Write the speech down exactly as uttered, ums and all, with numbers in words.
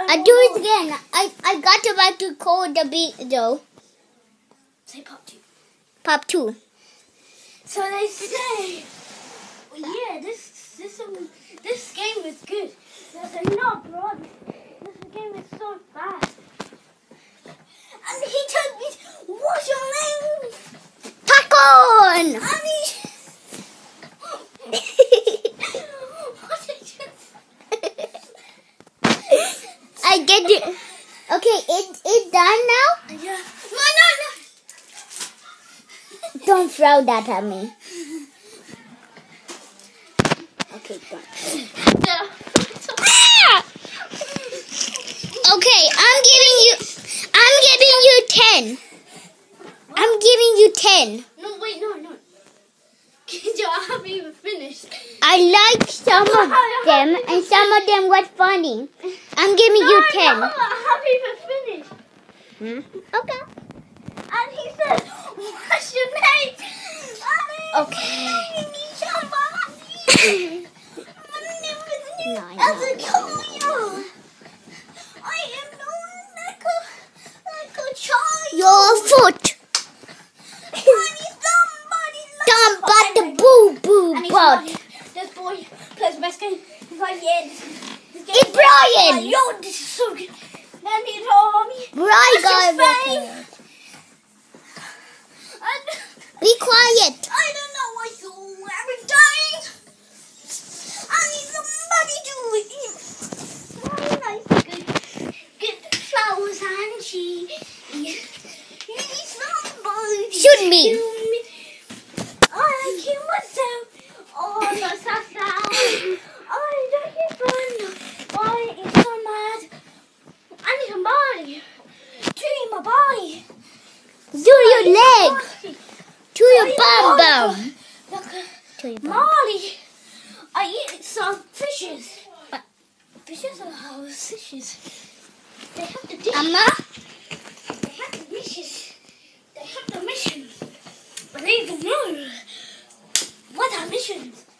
I do it again. I, I got about to call the beat though. Say pop two. Pop two. So they say, well, yeah, this this um, this game is good. They say, no, bro, this game is so bad. And he told me, what's your name? Tacon! And he... what did you I get it. Okay, it it's done now? Yeah. No, no, no. Don't throw that at me. Okay, done. Ah! Okay, I'm giving you I'm giving you ten. I'm giving you ten. No, wait, no, no. I haven't even finished. I like some of them and some of them was funny. I'm giving no, you ten. No, I haven't even finished. Hmm? Okay. And he said, what's your name? Okay. No, no. I am known like a, like a child. Your foot. Dumb but the boo boo butt. This boy plays best game. He's like, yeah, this, this game It's Brian. like, yo, this is so good. Then he told me, Brian what's got his it. name? And Be quiet. I don't know why so every time I need somebody to eat. Very nice, good, good flowers and she. You need somebody. Shoot me. To me. I kill myself. Oh, that's so sad. I don't get fun. I am so mad. I need somebody to eat my body. Do your leg. To your bum bum. Look, To your bum. Molly, I eat some fishes. But fishes are how fishes. They have the dish. Amma? They have the mission. They have the mission. But they don't know what are missions.